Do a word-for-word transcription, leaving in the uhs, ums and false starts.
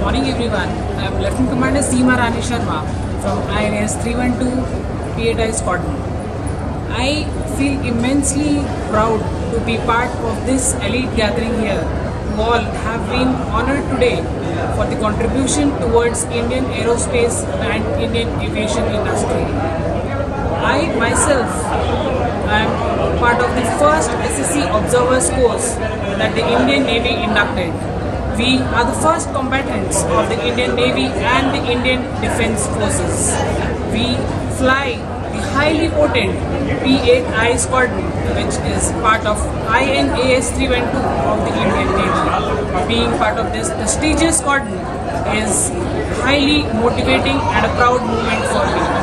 morning everyone. I am Lieutenant Commander Seema Rani Sharma from I N S three one two P eight I Squadron. I feel immensely proud to be part of this elite gathering here, who all have been honoured today for the contribution towards Indian aerospace and Indian aviation industry. I myself am part of the first S S C Observers course that the Indian Navy inducted. We are the first combatants of the Indian Navy and the Indian Defence Forces. We fly the highly potent P eight I Squadron, which is part of I N A S three one two of the Indian Navy. Being part of this prestigious squadron is highly motivating and a proud moment for me.